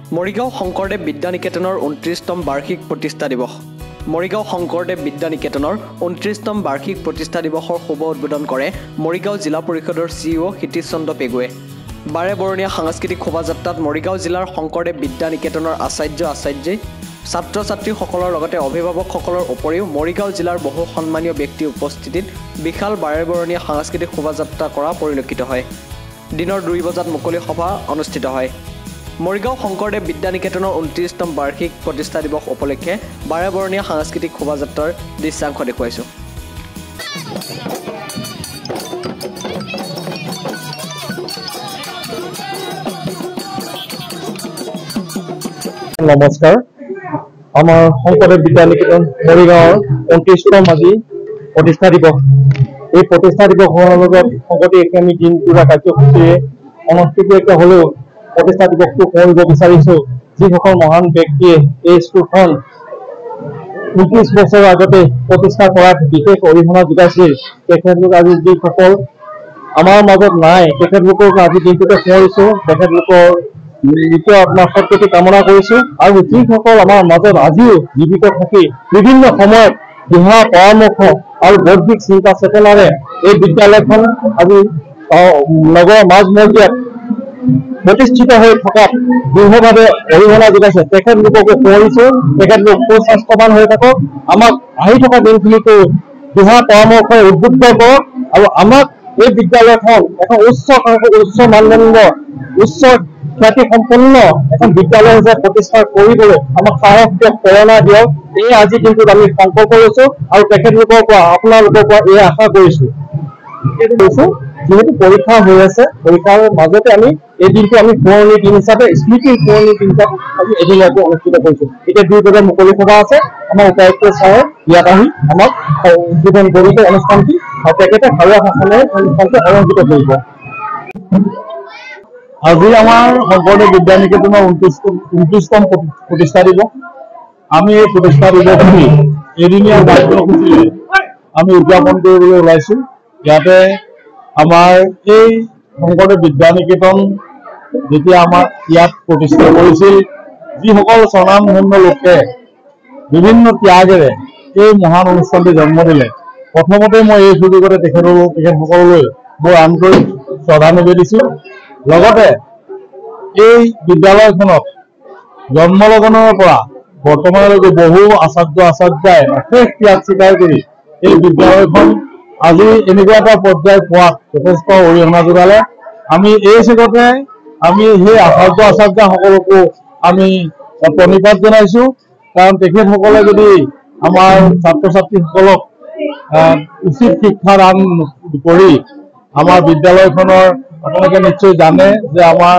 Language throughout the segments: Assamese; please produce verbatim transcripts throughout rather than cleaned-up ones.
মৰিগাঁও শংকৰদেৱ বিদ্যা নিকেতনৰ ঊনত্ৰিশতম বাৰ্ষিক প্ৰতিষ্ঠা দিৱস। মৰিগাঁও শংকৰদেৱ বিদ্যা নিকেতনৰ ঊনত্ৰিশতম বাৰ্ষিক প্ৰতিষ্ঠা দিৱসৰ শুভ উদ্বোধন কৰে মৰিগাঁও জিলা পৰিষদৰ চি ই অ হিতেশ চন্দ্ৰ পেগুৱে। বাৰে বৰণীয়া সাংস্কৃতিক শোভাযাত্ৰাত মৰিগাঁও জিলাৰ শংকৰদেৱ বিদ্যা নিকেতনৰ আচাৰ্য আচাৰ্যী ছাত্ৰ ছাত্ৰীসকলৰ লগতে অভিভাৱকসকলৰ উপৰিও মৰিগাঁও জিলাৰ বহু সন্মানীয় ব্যক্তিৰ উপস্থিতিত বিশাল বাৰে বৰণীয়া সাংস্কৃতিক শোভাযাত্ৰা কৰা পৰিলক্ষিত হয়। দিনৰ দুই বজাত মুকলি সভা অনুষ্ঠিত হয়। মৰিগাঁও শংকৰদেৱ বিদ্যা নিকেতনৰ ঊনত্ৰিশতম বাৰ্ষিক প্ৰতিষ্ঠা দিৱস উপলক্ষে বাৰে বৰণীয়া সাংস্কৃতিক শোভাযাত্ৰাৰ দৃশ্যাংশ দেখুৱাইছোঁ। নমস্কাৰ। আমাৰ শংকৰদেৱ বিদ্যা নিকেতন মৰিগাঁৱৰ ঊনত্ৰিশতম আজি প্ৰতিষ্ঠা দিৱস। এই প্ৰতিষ্ঠা দিৱসৰ লগত সংগতি ৰাখি আমি দিনটোৰা কাৰ্যসূচীৰে অনুষ্ঠিত হ'লেও প্ৰতিষ্ঠা দিৱসটো কৰিব বিচাৰিছোঁ। যিসকল মহান ব্যক্তিয়ে এই স্কুলখন ঊনত্ৰিশ বছৰৰ আগতে প্ৰতিষ্ঠা কৰাত বিশেষ অৰিহণা যোগাইছিল, তেখেতলোক আজি যিসকল আমাৰ মাজত নাই, তেখেতলোকক আজি দিনটোতে সোঁৱৰিছোঁ। তেখেতলোকৰ মৃত আত্মাৰ সদ্গতি কামনা কৰিছোঁ। আৰু যিসকল আমাৰ মাজত আজিও জীৱিত থাকি বিভিন্ন সময়ত দিহা পৰামৰ্শ আৰু বৌদ্ধিক চিন্তা চেতনাৰে এই বিদ্যালয়খন আজি নগৰৰ মাজমজিয়াত প্ৰতিষ্ঠিত হৈ থকাত দৃঢ়ভাৱে অৰিহণা যোগাইছে, তেখেতলোককো সোঁৱৰিছোঁ। তেখেতলোক সুস্বাস্থ্যৱান হৈ থাকক, আমাক আহি থকা দিনখিনিতো দিহা পৰামৰ্শই উদ্বুদ্ধ কৰক আৰু আমাক এই বিদ্যালয়খন এখন উচ্চ উচ্চ মানদণ্ড উচ্চ খ্যাতি সম্পন্ন এখন বিদ্যালয় হিচাপে প্ৰতিষ্ঠা কৰিবলৈ আমাক সাহস দিয়ক, প্ৰেৰণা দিয়ক। এই আজি দিনটোত আমি সংকল্প লৈছোঁ আৰু তেখেতলোকৰ পৰা আপোনালোকৰ পৰা এই আশা কৰিছোঁ। যিহেতু পৰীক্ষা হৈ আছে, পৰীক্ষাৰ মাজতে আমি এই দিনটো আমি পুৰণি দিন হিচাপে স্মৃতিৰ পুৰণি দিন হিচাপে আজি এদিনীয়াকৈ অনুষ্ঠিত কৰিছোঁ। এতিয়া দুই বজাত মুকলি সভা আছে। আমাৰ উপায়ুক্ত ছাৰে ইয়াত আহি আমাক উদ্বোধন কৰিব অনুষ্ঠানটি আৰু তেখেতে ঘৰুৱা ভাষণেৰে অনুষ্ঠানটো অলংকৃত কৰিব। আজি আমাৰ শংকৰদেৱ বিদ্যা নিকেতনৰ ঊনত্ৰিশ ঊনত্ৰিশতম প্ৰতিষ্ঠা দিৱস। আমি এই প্ৰতিষ্ঠা দিৱসটি এদিনীয়া কাৰ্যসূচীৰে আমি উদযাপন কৰিবলৈ ওলাইছোঁ। ইয়াতে আমাৰ এই শংকৰদেৱ বিদ্যা নিকেতন যেতিয়া আমাৰ ইয়াত প্ৰতিষ্ঠা কৰিছিল, যিসকল স্বনামধন্য লোকে বিভিন্ন ত্যাগেৰে এই মহান অনুষ্ঠানটি জন্ম দিলে, প্ৰথমতে মই এই সুযোগতে তেখেতসকল তেখেতসকললৈ মোৰ আন্তৰিক শ্ৰদ্ধা নিবেদিছোঁ। লগতে এই বিদ্যালয়খনত জন্মলগ্নৰ পৰা বৰ্তমানলৈকে বহু আচাৰ্য আচাৰ্যাই অশেষ ত্যাগ স্বীকাৰ কৰি এই বিদ্যালয়খন আজি এনেকুৱা এটা পৰ্যায় পোৱাত যথেষ্ট অৰিহণা যোগালে। আমি এই চেগতে আমি সেই আচাৰ্য আচাৰ্যাসকলকো আমি প্ৰণিপাত জনাইছোঁ। কাৰণ তেখেতসকলে যদি আমাৰ ছাত্ৰ ছাত্ৰীসকলক উচিত শিক্ষা দান কৰি আমাৰ বিদ্যালয়খনৰ, আপোনালোকে নিশ্চয় জানে যে আমাৰ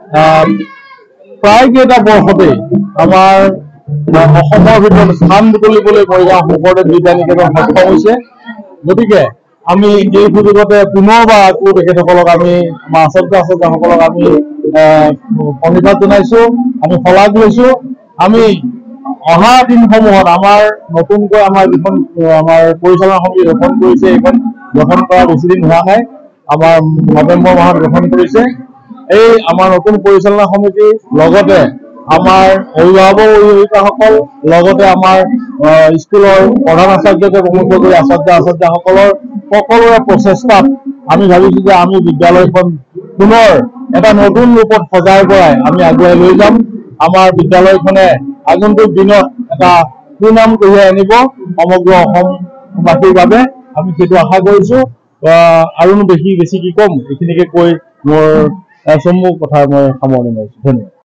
প্ৰায় কেইটা বৰ্ষতেই আমাৰ অসমৰ ভিতৰত স্থান বুটলিবলৈ মৰিগাঁও শংকৰদেৱ বিদ্যা নিকেতন সক্ষম হৈছে। গতিকে আমি এই সুযোগতে পুনৰবাৰ আকৌ তেখেতসকলক আমি আমাৰ আচাৰ্য আচাৰ্যাসকলক আমি প্ৰণিপাত জনাইছোঁ, আমি শলাগ লৈছোঁ। আমি অহা দিনসমূহত আমাৰ নতুনকৈ আমাৰ যিখন আমাৰ পৰিচালনা সমিতি গঠন কৰিছে, এইখন গঠন কৰা বেছি দিন হোৱা নাই, আমাৰ নৱেম্বৰ মাহত গঠন কৰিছে। এই আমাৰ নতুন পৰিচালনা সমিতিৰ লগতে আমাৰ অভিভাৱক অভিভাৱিকাসকল, লগতে আমাৰ স্কুলৰ প্ৰধান আচাৰ্যকে প্ৰমুখ কৰি আচাৰ্য আচাৰ্যাসকলৰ সকলোৰে প্ৰচেষ্টাত আমি ভাবিছোঁ যে আমি বিদ্যালয়খন পুনৰ এটা নতুন ৰূপত সজাই পৰাই আমি আগুৱাই লৈ যাম। আমাৰ বিদ্যালয়খনে আগন্তুক দিনত এটা সুনাম কঢ়িয়াই আনিব সমগ্ৰ অসমবাসীৰ বাবে, আমি সেইটো আশা কৰিছোঁ। আৰুনো বেছি বেছি কি ক'ম, এইখিনিকে কৈ মোৰ চমু কথা মই সামৰণি মাৰিছোঁ। ধন্যবাদ।